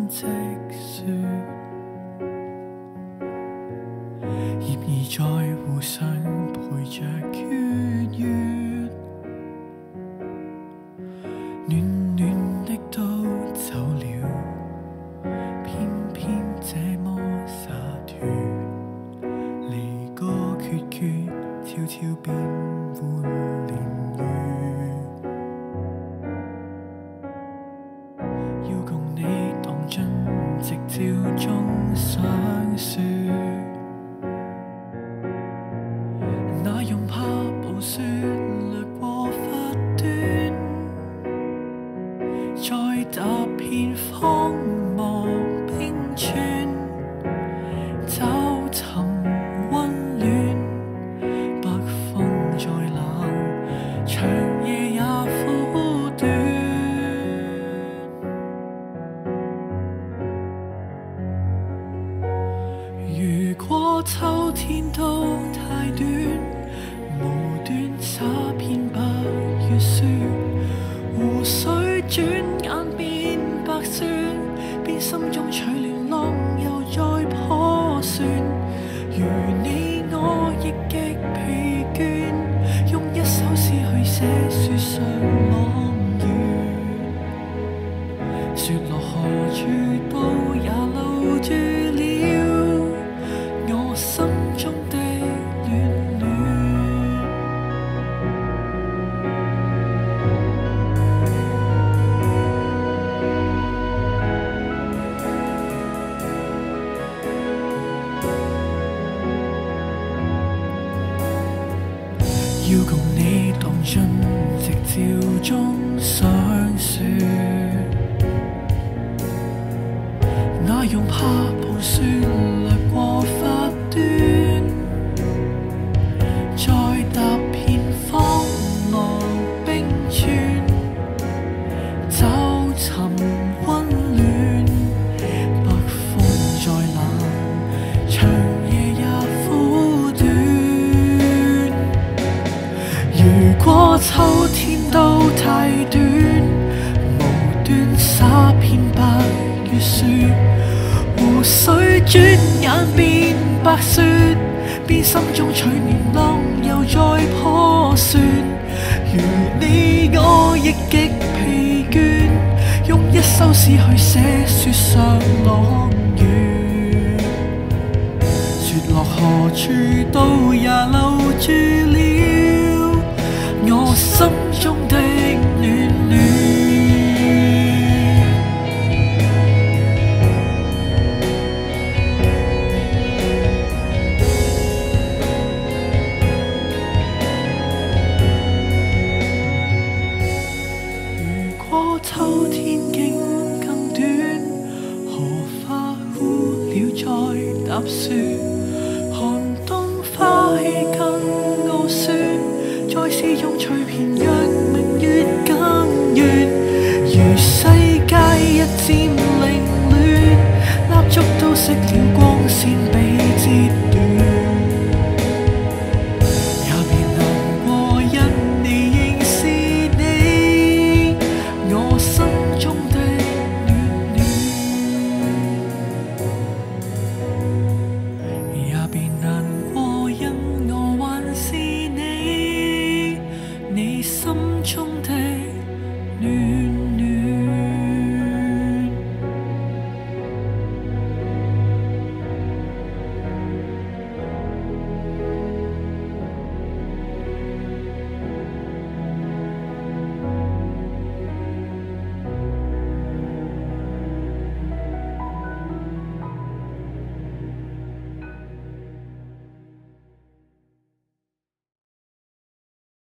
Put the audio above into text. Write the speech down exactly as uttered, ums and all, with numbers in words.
積雪，葉兒在湖上陪着缺月，暖暖的都走了，偏偏這麼灑脱，離歌決絕，悄悄變換年月。要共你蕩進夕照中賞雪，那用怕暴雪掠過髮端，再踏遍荒漠冰川，找尋溫暖。北風再冷，長夜也苦短。如果秋天都太短，無端灑遍白月雪，湖水轉眼變白雪，便心中取暖，浪又再破船。如你我亦極疲倦，用一首詩去寫雪上朗月，雪落何處都也留住了我心中的暖暖。要共你蕩進夕照中賞雪，那用怕暴雪掠過髮端，再踏遍荒漠冰川，找尋溫暖。北風再冷，長夜也苦短。如果秋天都太短，無端灑遍白月雪，湖水轉眼變白雪，便心中取暖，浪又再破船。如你我亦極疲倦，用一首詩去寫雪上朗月，雪落何處都也留住了我心中的暖暖。如果秋天竟更短，荷花枯了再踏雪，寒冬花氣更傲雪，在詩中吹遍，讓明月更圓。如世界一漸